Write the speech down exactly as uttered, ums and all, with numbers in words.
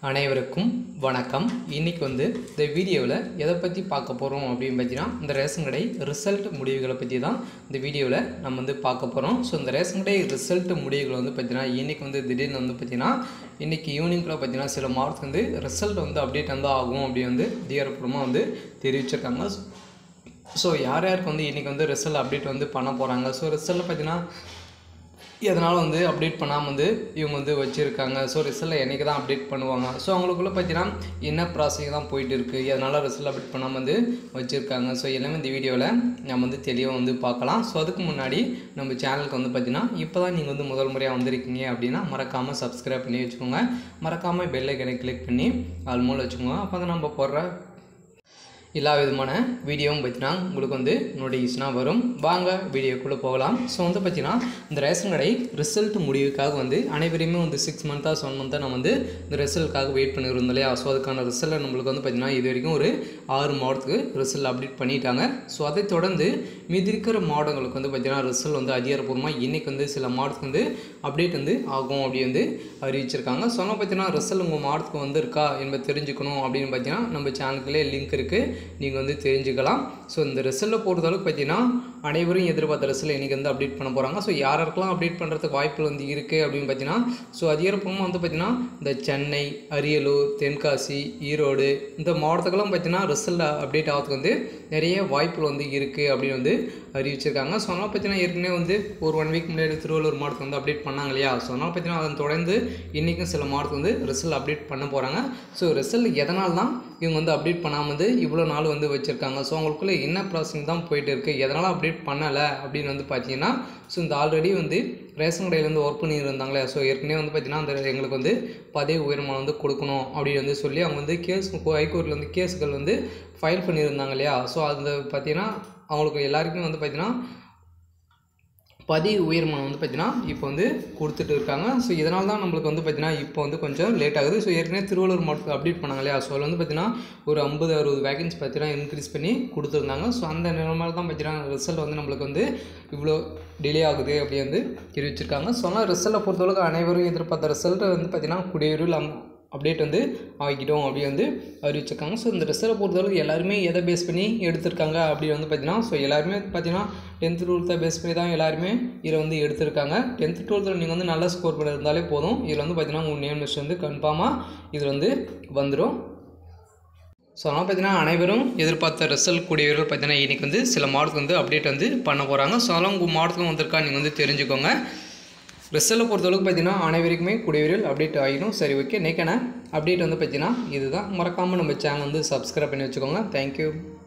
அனைவருக்கும் வணக்கம். இன்றைக்கி வந்து இந்த வீடியோவில் எதை பற்றி பார்க்க போகிறோம் அப்படின்னு பார்த்தீங்கன்னா, இந்த ரேஷன் கடை ரிசல்ட் முடிவுகளை பற்றி தான் இந்த வீடியோவில் நம்ம வந்து பார்க்க போகிறோம். ஸோ இந்த ரேஷன் கடை ரிசல்ட் முடிவுகள் வந்து பார்த்தீங்கன்னா, இன்றைக்கி வந்து திடீர்னு வந்து பார்த்தீங்கன்னா இன்றைக்கி ஈவினிங்கில் பார்த்தீங்கன்னா சில மார்க்ஸ் வந்து ரிசல்ட் வந்து அப்டேட் வந்து ஆகும் அப்படி வந்து அதிகாரப்பூர்வமாக வந்து தெரிவிச்சிருக்காங்க. ஸோ யார் யாருக்கு வந்து இன்றைக்கி வந்து ரிசல்ட் அப்டேட் வந்து பண்ண போகிறாங்க, ஸோ ரிசல்ட் பார்த்தீங்கன்னா எதனால் வந்து அப்டேட் பண்ணாமல் வந்து இவங்க வந்து வச்சுருக்காங்க, ஸோ ரிசல்ட் என்றைக்கு தான் அப்டேட் பண்ணுவாங்க, ஸோ அவங்களுக்குள்ளே பார்த்தீங்கன்னா என்ன ப்ராசஸிங் தான் போயிட்டு இருக்குது, அதனால் ரிசல்ட் அப்டேட் பண்ணாமல் வந்து வச்சுருக்காங்க. ஸோ எல்லாமே இந்த வீடியோவில் நம்ம வந்து தெளிவாக வந்து பார்க்கலாம். ஸோ அதுக்கு முன்னாடி நம்ம சேனலுக்கு வந்து பார்த்தீங்கன்னா இப்போ தான் நீங்கள் வந்து முதல் முறையாக வந்திருக்கீங்க அப்படின்னா மறக்காமல் சப்ஸ்கிரைப் பண்ணி வச்சுக்கோங்க. மறக்காமல் பெல் ஐக்கனை கிளிக் பண்ணி ஆல்மோல் வச்சுக்கோங்க. அப்போ தான் நம்ம போடுற எல்லா விதமான வீடியோவும் பார்த்தீங்கன்னா உங்களுக்கு வந்து நோட்டிஃபிகேஷனாக வரும். வாங்க வீடியோக்குள்ளே போகலாம். ஸோ வந்து பார்த்தீங்கன்னா இந்த ரேஷன் கடை ரிசல்ட் முடிவுக்காக வந்து அனைவரையுமே வந்து சிக்ஸ் மந்த்தாக செவன் மந்த்தாக நம்ம வந்து இந்த ரிசல்ட்டுக்காக வெயிட் பண்ணியிருந்தோம் இல்லையா. ஸோ அதுக்கான ரிசல்ட்டை நம்மளுக்கு வந்து பார்த்தீங்கன்னா இது வரைக்கும் ஒரு ஆறு மாவட்டத்துக்கு ரிசல்ட் அப்டேட் பண்ணிட்டாங்க. ஸோ அதை தொடர்ந்து மீதி இருக்கிற மாவட்டங்களுக்கு வந்து பார்த்தீங்கன்னா ரிசல்ட் வந்து அதிகாரப்பூர்வமாக இன்றைக்கி வந்து சில மாவட்டத்துக்கு வந்து அப்டேட் வந்து ஆகும் அப்படி வந்து அறிவிச்சிருக்காங்க. ஸோ ஆனால் பார்த்தீங்கன்னா ரிசல்ட் உங்கள் மாவட்டத்துக்கு வந்து இருக்கா என்பது தெரிஞ்சுக்கணும் அப்படின்னு பார்த்தீங்கன்னா நம்ம சேனலுக்குள்ளே லிங்க் இருக்குது, நீங்கள் வந்து தெரிஞ்சுக்கலாம். ஸோ இந்த ரிசல்ட்டை பொறுத்தளவுக்கு பார்த்தீங்கன்னா அனைவரும் எதிர்பார்த்த ரிசல்ட் இன்றைக்கி வந்து அப்டேட் பண்ண போகிறாங்க. ஸோ யாருக்கெல்லாம் அப்டேட் பண்ணுறதுக்கு வாய்ப்புகள் வந்து இருக்குது அப்படின்னு பார்த்தீங்கன்னா, ஸோ அதிகாரப்பூர்வமாக வந்து பார்த்தீங்கன்னா இந்த சென்னை, அரியலூர், தென்காசி, ஈரோடு இந்த மாவட்டத்துக்கெல்லாம் பார்த்தீங்கன்னா ரிசல்ட் அப்டேட் ஆகிறதுக்கு வந்து நிறைய வாய்ப்புகள் வந்து இருக்குது அப்படின்னு வந்து அறிவிச்சிருக்காங்க. ஸோ அதனால் பார்த்தீங்கன்னா ஏற்கனவே வந்து ஒரு ஒன் வீக் முன்னாடி திருவள்ளூர் மாவட்டத்துக்கு வந்து அப்டேட் பண்ணாங்க இல்லையா. ஸோ அதனால் பார்த்தீங்கன்னா அதன் தொடர்ந்து இன்றைக்கும் சில மாவட்டத்துக்கு வந்து ரிசல்ட் அப்டேட் பண்ண போகிறாங்க. ஸோ ரிசல்ட் எதனால் தான் இவங்க வந்து அப்டேட் பண்ணாமல் வந்து இவ்வளோ நாள் வந்து வச்சுருக்காங்க, ஸோ அவங்களுக்குள்ளே என்ன ப்ராசஸிங் தான் போயிட்டு இருக்குது, எதனால் அப்டேட் பண்ணலை அப்படின்னு வந்து பார்த்தீங்கன்னா, ஸோ இந்த ஆல்ரெடி வந்து ரேஷன் கடையில் வந்து ஒர்க் பண்ணியிருந்தாங்களே, ஸோ ஏற்கனவே வந்து பார்த்தீங்கன்னா அந்த எங்களுக்கு வந்து பதவி உயர்மானம் வந்து கொடுக்கணும் அப்படின்னு வந்து சொல்லி அவங்க வந்து கேஸ் ஹைகோர்ட்டில் வந்து கேஸுகள் வந்து ஃபைல் பண்ணியிருந்தாங்க இல்லையா. ஸோ அதில் பார்த்தீங்கன்னா அவங்களுக்கு எல்லாருக்குமே வந்து பார்த்தீங்கன்னா பதவி உயர்மானம் வந்து பார்த்தீங்கன்னா இப்போ வந்து கொடுத்துட்டு இருக்காங்க. ஸோ இதனால தான் நம்மளுக்கு வந்து பார்த்தீங்கன்னா இப்போ வந்து கொஞ்சம் லேட் ஆகுது. ஸோ ஏற்கனவே திருவள்ளூர் மாவட்டத்தில் அப்டேட் பண்ணாங்க இல்லையா. ஸோ அதில் வந்து பார்த்தீங்கன்னா ஒரு ஐம்பது அறுபது வேகன்சி பார்த்தீங்கன்னா இன்க்ரீஸ் பண்ணி கொடுத்துருந்தாங்க. ஸோ அந்த நிலைமையில தான் பார்த்தீங்கன்னா ரிசல்ட் வந்து நம்மளுக்கு வந்து இவ்வளோ டிலே ஆகுது அப்படி வந்து தெரிவிச்சிருக்காங்க. ஸோ ஆனால் ரிசல்ட்டை பொறுத்தளவுக்கு அனைவரும் எதிர்பார்த்த ரிசல்ட்டை வந்து பார்த்தீங்கன்னா குடியுரில் அப்டேட் வந்து ஆகிட்டோம் அப்படி வந்து அறிவிச்சிருக்காங்க. ஸோ இந்த ரிசல்ட்டை பொறுத்தளவுக்கு எல்லாருமே எதை பேஸ் பண்ணி எடுத்திருக்காங்க அப்படின்னு வந்து பார்த்தீங்கன்னா, ஸோ எல்லாருமே பார்த்தீங்கன்னா டென்த்து டுவெல்த்தை பேஸ் பண்ணி தான் எல்லாருமே இதில் வந்து எடுத்திருக்காங்க. டென்த்து டுவெல்த்தில் நீங்கள் வந்து நல்லா ஸ்கோர் பண்ணியிருந்தாலே போதும், இதில் வந்து பார்த்தீங்கன்னா உங்கள் நேம் லிஸ்ட் வந்து கன்ஃபார்மாக இதில் வந்து வந்துடும். ஸோ அதனால் பார்த்தீங்கன்னா அனைவரும் எதிர்பார்த்த ரிசல்ட் கூடியவர்கள் பார்த்தீங்கன்னா இன்றைக்கி வந்து சில மாவட்டத்துக்கு வந்து அப்டேட் வந்து பண்ண போகிறாங்க. ஸோ அதெல்லாம் உங்கள் மாவட்டத்துக்கு வந்திருக்கா நீங்கள் வந்து தெரிஞ்சுக்கோங்க. ரிசல்ட்டை பொறுத்தளவுக்கு பார்த்தீங்கன்னா அனைவருக்குமே கூடியவர்கள் அப்டேட் ஆகிடும். சரி, ஓகே, நேக்கான அப்டேட் வந்து பார்த்தீங்கன்னா இதுதான். மறக்காமல் நம்ம சேனல் வந்து சப்ஸ்கிரைப் பண்ணி வச்சுக்கோங்க. தேங்க்யூ.